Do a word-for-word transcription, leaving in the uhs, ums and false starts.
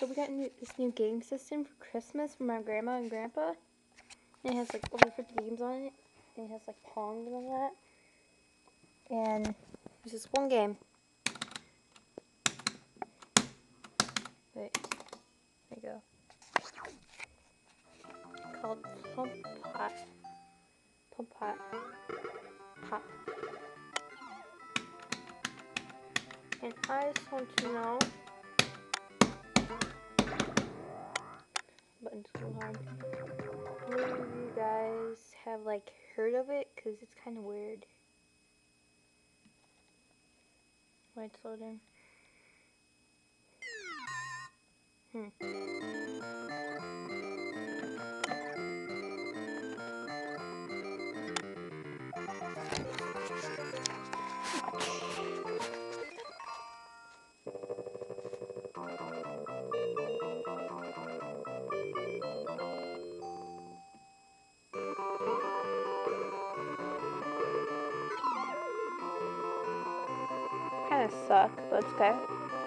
So we got new, this new game system for Christmas from my grandma and grandpa. And it has like over fifty games on it. And it has like Pong and all that. And there's this one game. Wait, there you go. Called Pump Pot. Pump Pot. Pop. And I just want to know. Button's too hard. Maybe you guys have like heard of it, cause it's kind of weird. Wait, slow down. Hmm. Kind of suck, but it's okay.